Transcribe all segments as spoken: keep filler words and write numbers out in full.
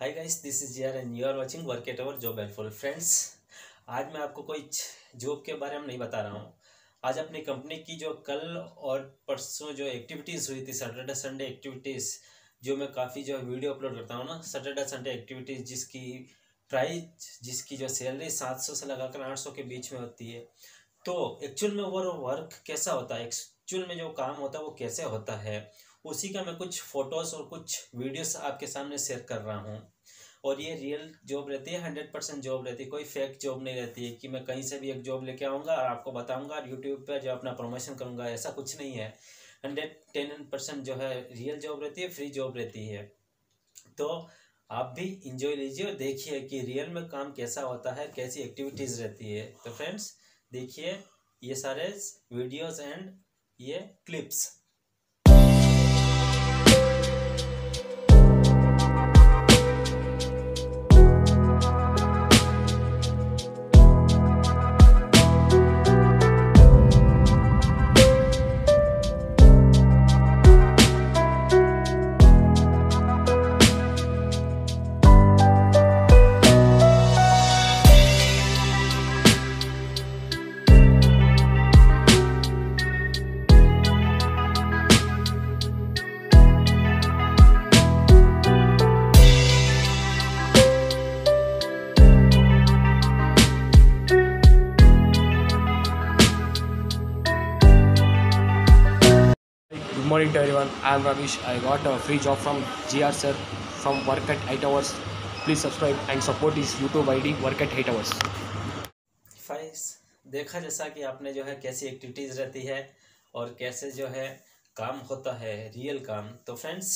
Hi guys, this is यार and you are watching work at our job helpful. Friends, आज मैं आपको कोई जॉब के बारे में नहीं बता रहा हूँ। आज अपनी कंपनी की जो कल और परसों जो एक्टिविटीज़ हुई थी, सैटरडे संडे एक्टिविटीज़, जो मैं काफ़ी जो वीडियो अपलोड करता हूँ ना, सैटरडे संडे एक्टिविटीज़ जिसकी प्राइस जिसकी जो सैलरी सात सौ से लगाकर आठ सौ के बीच में होती है। तो एक्चुअल में वो वर्क कैसा होता है, एक्चुअल में जो काम होता है वो कैसे होता है, उसी का मैं कुछ फोटोज़ और कुछ वीडियोस आपके सामने शेयर कर रहा हूँ। और ये रियल जॉब रहती है, हंड्रेड परसेंट जॉब रहती है, कोई फेक जॉब नहीं रहती है कि मैं कहीं से भी एक जॉब लेके आऊँगा और आपको बताऊँगा और यूट्यूब पर जो अपना प्रमोशन करूँगा, ऐसा कुछ नहीं है। हंड्रेड टेन परसेंट जो है रियल जॉब रहती है, फ्री जॉब रहती है। तो आप भी इंजॉय लीजिए और देखिए कि रियल में काम कैसा होता है, कैसी एक्टिविटीज़ रहती है। तो फ्रेंड्स देखिए ये सारे वीडियोस एंड ये clips. Good morning to everyone. I am Ravish. I got a free job from G R sir from Work at eight hours. Please subscribe and support his YouTube I D Work at eight hours. फाइस देखा जैसा कि आपने जो है कैसी activities रहती है और कैसे जो है काम होता है, रियल काम। तो फ्रेंड्स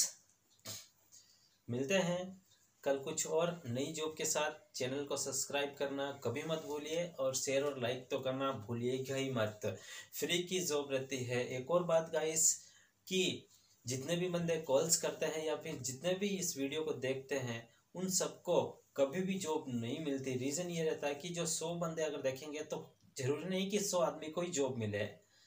मिलते हैं कल कुछ और नई जॉब के साथ। चैनल को सब्सक्राइब करना कभी मत भूलिए और शेयर और लाइक तो करना भूलिएगा ही मत। फ्री की जॉब रहती है। एक और बात गाइस कि जितने भी बंदे कॉल्स करते हैं या फिर जितने भी इस वीडियो को देखते हैं, उन सबको कभी भी जॉब नहीं मिलती। रीज़न ये रहता है कि जो सौ बंदे अगर देखेंगे तो जरूरी नहीं कि सौ आदमी को ही जॉब मिले।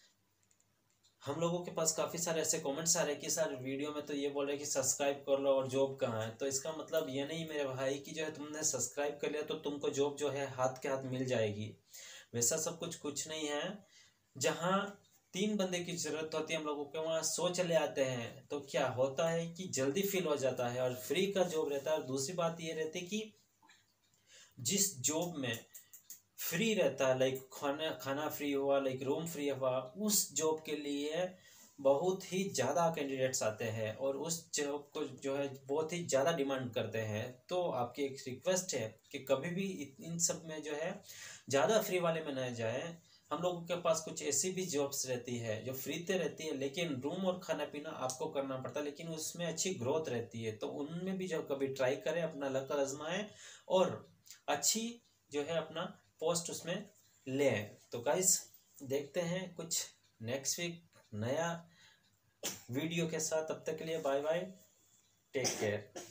हम लोगों के पास काफ़ी सारे ऐसे कमेंट्स आ रहे हैं कि सर वीडियो में तो ये बोल रहे हैं कि सब्सक्राइब कर लो और जॉब कहाँ है। तो इसका मतलब ये नहीं मेरे भाई कि जो है तुमने सब्सक्राइब कर लिया तो तुमको जॉब जो है हाथ के हाथ मिल जाएगी। वैसा सब कुछ कुछ नहीं है। जहाँ तीन बंदे की जरूरत होती है हम लोगों के, वहाँ सौ चले आते हैं। तो क्या होता है कि जल्दी फिल हो जाता है और फ्री का जॉब रहता है। और दूसरी बात ये रहती है कि जिस जॉब में फ्री रहता है, लाइक खाना खाना फ्री हुआ, लाइक रूम फ्री हुआ, उस जॉब के लिए बहुत ही ज़्यादा कैंडिडेट्स आते हैं और उस जॉब को जो है बहुत ही ज़्यादा डिमांड करते हैं। तो आपकी एक रिक्वेस्ट है कि कभी भी इन सब में जो है ज़्यादा फ्री वाले में न जाए। हम लोगों के पास कुछ ऐसी भी जॉब्स रहती है जो फ्री तो रहती है, लेकिन रूम और खाना पीना आपको करना पड़ता है, लेकिन उसमें अच्छी ग्रोथ रहती है। तो उनमें भी जो कभी ट्राई करें, अपना लक आजमाएं और अच्छी जो है अपना पोस्ट उसमें लें। तो गाइस देखते हैं कुछ नेक्स्ट वीक नया वीडियो के साथ। तब तक के लिए बाय बाय, टेक केयर।